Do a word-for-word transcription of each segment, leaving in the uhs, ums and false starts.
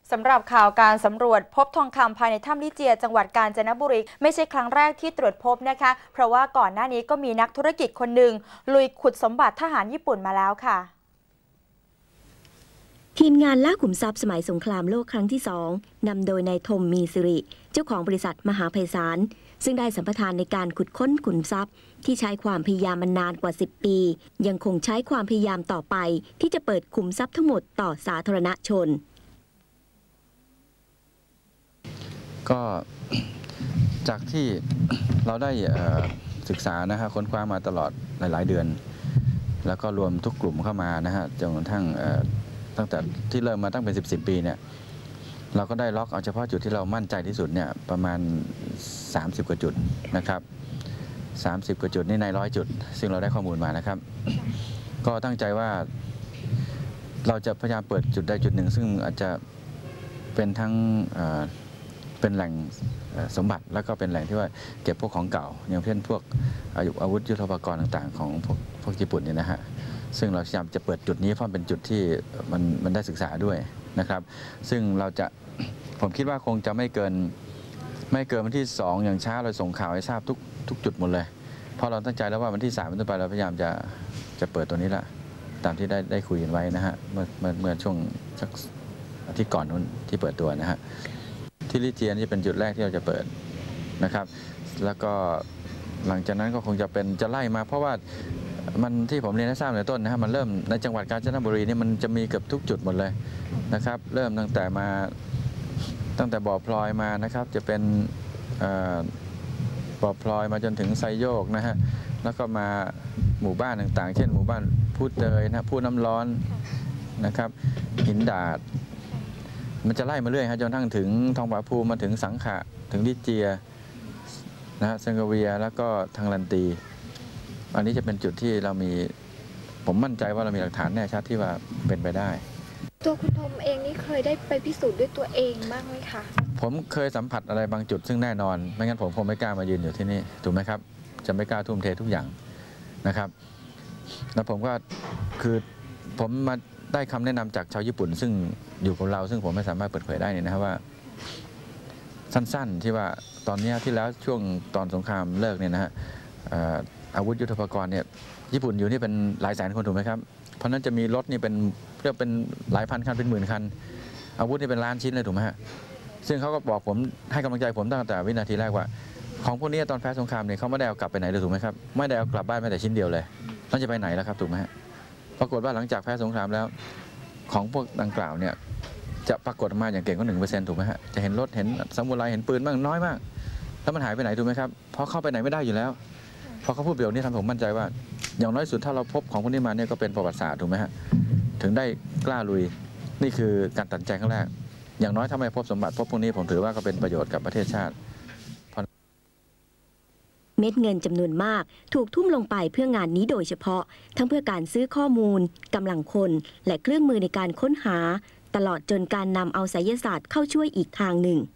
สำหรับข่าวการสำรวจพบทองคำภายในถ้ำลิเจียจังหวัดกาญจนบุรีไม่ใช่ครั้งแรกที่ตรวจพบนะคะเพราะว่าก่อนหน้านี้ก็มีนักธุรกิจคนหนึ่งลุยขุดสมบัติทหารญี่ปุ่นมาแล้วค่ะทีมงานล่าขุมทรัพย์สมัยสงครามโลกครั้งที่สองนำโดยนายทมมีสิริเจ้าของบริษัทมหาไพศาลซึ่งได้สัมปทานในการขุดค้นขุมทรัพย์ที่ใช้ความพยายามมานานกว่าสิบปียังคงใช้ความพยายามต่อไปที่จะเปิดขุมทรัพย์ทั้งหมดต่อสาธารณชนก็จากที่เราได้ศึกษานะฮะค้นคว้ามาตลอดหลายๆเดือนแล้วก็รวมทุกกลุ่มเข้ามานะฮะจนกระทั่งตั้งแต่ที่เริ่มมาตั้งเป็นสิบสิบปีเนี่ยเราก็ได้ล็อกเอาเฉพาะจุดที่เรามั่นใจที่สุดเนี่ยประมาณสามสิบกว่าจุดนะครับสามสิบกว่าจุดนี่ในร้อยจุดซึ่งเราได้ข้อมูลมานะครับก็ตั้งใจว่าเราจะพยายามเปิดจุดใดจุดหนึ่งซึ่งอาจจะเป็นทั้งเป็นแหล่งสมบัติแล้วก็เป็นแหล่งที่ว่าเก็บพวกของเก่าอย่างเช่นพวกอาวุธยุทโธปกรณ์ต่างๆของพวกพวกญี่ปุ่นเนี่ยนะฮะซึ่งเราพยายามจะเปิดจุดนี้เพราะเป็นจุดที่มันมันได้ศึกษาด้วยนะครับซึ่งเราจะผมคิดว่าคงจะไม่เกินไม่เกินวันที่สองอย่างช้าเราส่งข่าวให้ทราบทุกทุกจุดหมดเลยเพราะเราตั้งใจแล้วว่าวันที่สามเป็นต้นไปเราพยายามจะจะเปิดตัวนี้ละตามที่ได้ได้คุยกันไว้นะฮะเมื่อเมื่อเมื่อช่วงสักอาทิตย์ก่อนนู้นที่เปิดตัวนะฮะที่ลิเจียนี่เป็นจุดแรกที่เราจะเปิดนะครับแล้วก็หลังจากนั้นก็คงจะเป็นจะไล่มาเพราะว่ามันที่ผมเรียนให้ทราบในต้นนะฮะมันเริ่มในจังหวัดกาญจนบุรีนี่มันจะมีเกือบทุกจุดหมดเลยนะครับเริ่มตั้งแต่มาตั้งแต่บ่อพลอยมานะครับจะเป็นบ่อพลอยมาจนถึงไซโยกนะฮะแล้วก็มาหมู่บ้านต่างๆเช่นหมู่บ้านพูดเตยนะพูดน้ำร้อนนะครับหินดาดมันจะไล่มาเรื่อยฮะจนทั้งถึงทองผาภูมิมาถึงสังขะถึงลิเจียนะฮะเซงกาเวียแล้วก็ทางลันตีอันนี้จะเป็นจุดที่เรามีผมมั่นใจว่าเรามีหลักฐานแน่ชัดที่ว่าเป็นไปได้ตัวคุณทมเองนี่เคยได้ไปพิสูจน์ด้วยตัวเองบ้างไหมคะผมเคยสัมผัสอะไรบางจุดซึ่งแน่นอนไม่งั้นผมคงไม่กล้ามายืนอยู่ที่นี่ถูกไหมครับจะไม่กล้าทุ่มเททุกอย่างนะครับแล้วผมก็คือผมมาได้คำแนะนำจากชาวญี่ปุ่นซึ่งอยู่กับเราซึ่งผมไม่สามารถเปิดเผยได้เนี่ยนะครับว่าสั้นๆที่ว่าตอนนี้ที่แล้วช่วงตอนสงครามเลิกเนี่ยนะฮะอาวุธยุทโธปกรณ์เนี่ยญี่ปุ่นอยู่นี่เป็นหลายแสนคนถูกไหมครับเพราะนั้นจะมีรถนี่เป็นเรียกเป็นหลายพันคันเป็นหมื่นคันอาวุธนี่เป็นล้านชิ้นเลยถูกไหมฮะซึ่งเขาก็บอกผมให้กำลังใจผมตั้งแต่วินาทีแรกว่าของพวกนี้ตอนแพ้สงครามเนี่ยเขาไม่ได้เอากลับไปไหนเลยถูกไหมครับไม่ได้เอากลับบ้านแม้แต่ชิ้นเดียวเลยต้องจะไปไหนแล้วครับถูกไหมฮะปรากฏว่าหลังจากแพ้สงครามแล้วของพวกดังกล่าวเนี่ยจะปรากฏมาอย่างเก่งก็หนึ่งเปอร์เซ็นต์ถูกไหมฮะจะเห็นรถเห็นซามูไรเห็นปืนบ้างน้อยมากแล้วมันหายไปไหนถูกไหมครับเพราะเข้าไปไหนไม่ได้อยู่แล้วพอเขาพูดเบี่ยวนี้ทำผมมั่นใจว่าอย่างน้อยสุดถ้าเราพบของพวกนี้มาเนี่ยก็เป็นประวัติศาสตร์ถูกไหมฮะถึงได้กล้าลุยนี่คือการตัดใจครั้งแรกอย่างน้อยถ้าไม่พบสมบัติพบพวกนี้ผมถือว่าก็เป็นประโยชน์กับประเทศชาติเม็ดเงินจำนวนมากถูกทุ่มลงไปเพื่องานนี้โดยเฉพาะทั้งเพื่อการซื้อข้อมูลกำลังคนและเครื่องมือในการค้นหาตลอดจนการนำเอาไสยศาสตร์เข้าช่วยอีกทางหนึ่ง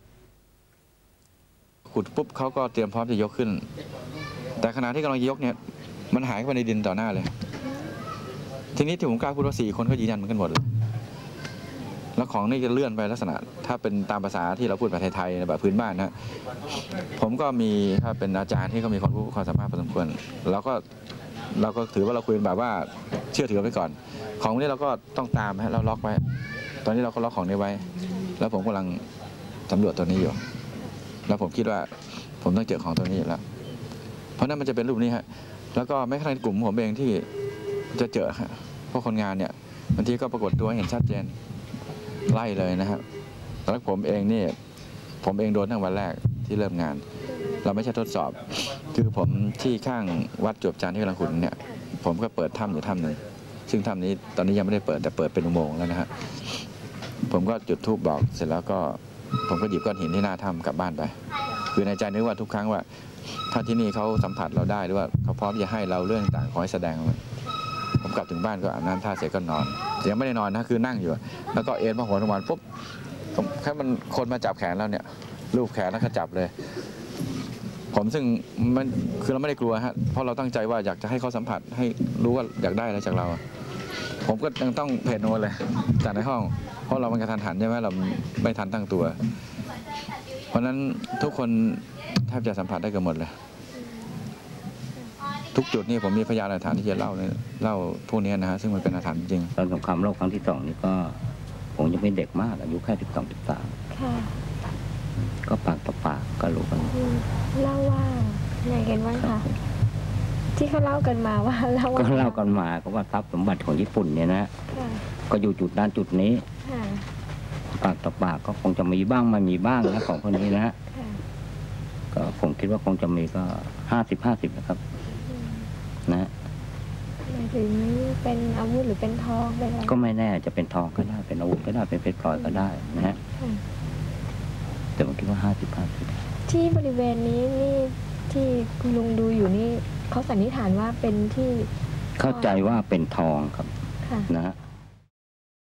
ขุดปุ๊บเขาก็เตรียมพร้อมจะยกขึ้นแต่ขณะที่กำลังยกเนี่ยมันหายเข้าไปในดินต่อหน้าเลยทีนี้ที่ผมกล้าพูดว่าสี่คนเขายืนยันเหมือนกันหมดเลยแล้วของนี่จะเลื่อนไปลักษณะถ้าเป็นตามภาษาที่เราพูดแบบไทยๆแบบพื้นบ้านนะผมก็มีถ้าเป็นอาจารย์ที่เขามีความรู้ความสามารถพอสมควรเราก็เราก็ถือว่าเราคุยแบบว่าเชื่อถือไว้ก่อนของนี้เราก็ต้องตามฮะเราล็อกไว้ตอนนี้เราก็ล็อกของนี้ไว้แล้วผมกำลังสำรวจตัวนี้อยู่แล้วผมคิดว่าผมต้องเจอของตัวนี้แล้วเพราะนั้นมันจะเป็นรูปนี้ฮะแล้วก็แม้กระทั่งกลุ่มผมเองที่จะเจอฮะพวกคนงานเนี่ยบางทีก็ปรากฏตัวเห็นชัดเจนไล่เลยนะครับแล้วผมเองนี่ผมเองโดนตั้งวันแรกที่เริ่มงานเราไม่ใช่ทดสอบคือผมที่ข้างวัดจวบจันทร์ที่กำลังขุดเนี่ยผมก็เปิดถ้ำอยู่ถ้ำหนึ่งซึ่งถ้ำนี้ตอนนี้ยังไม่ได้เปิดแต่เปิดเป็นอุโมงค์แล้วนะฮะผมก็จุดธูปบอกเสร็จแล้วก็ผมก็หยิบก้อนหินที่หน้าถ้ำกลับบ้านไปคือในใจนึกว่าทุกครั้งว่าถ้าที่นี่เขาสัมผัสเราได้หรือว่าเขาพร้อมจะให้เราเรื่องต่างขอให้แสดงผมกลับถึงบ้านก็อาบน้ำท่าเสร็จก็นอนยังไม่ได้นอนนะคือนั่งอยู่แล้วก็เอ็นพอหัวนอนปุ๊บแค่มันคนมาจับแขนเราเนี่ยลูบแขนแล้วก็จับเลยผมซึ่งมันคือเราไม่ได้กลัวฮะเพราะเราตั้งใจว่าอยากจะให้เขาสัมผัสให้รู้ว่าอยากได้อะไรจากเราผผมก็ยังต้องเพจโนเลยจากในห้องเพราะเรามันกระทันหันใช่ไหมเราไม่ทันตั้งตัว เพราะฉะนั้นทุกคนแทบจะสัมผัสได้กันหมดเลยทุกจุดนี่ผมมีพยานหลักฐานที่จะเล่าเนี่ยเล่าพวกนี้นะฮะซึ่งมันเป็นอาถรรพ์จริงตอนสงครามโลกครั้งที่สองนี่ก็ผมยังเป็นเด็กมากอายุแค่สิบสองสิบสามก็ปากต่อปากก็รู้กันเล่าว่าไงกันบ้างคะที่เขาเล่ากันมาว่าเล่าก็เล่ากันมาก็ว่าทรัพย์สมบัติของญี่ปุ่นเนี่ยนะก็อยู่จุดด้านจุดนี้ปากต่อปากก็คงจะมีบ้างไม่มีบ้างนะของคนนี้นะฮะก็ผมคิดว่าคงจะมีก็ห้าสิบห้าสิบนะครับนะหมายถึงเป็นอาวุธหรือเป็นทองเป็นอะไรก็ไม่แน่จะเป็นทองก็ได้เป็นอาวุธก็ได้เป็นเพชรพลอยก็ได้นะฮะแต่ผมคิดว่าห้าสิบห้าสิบที่บริเวณนี้นี่ที่คุณลุงดูอยู่นี่เขาสันนิษฐานว่าเป็นที่เข้าใจว่าเป็นทองครับนะฮะ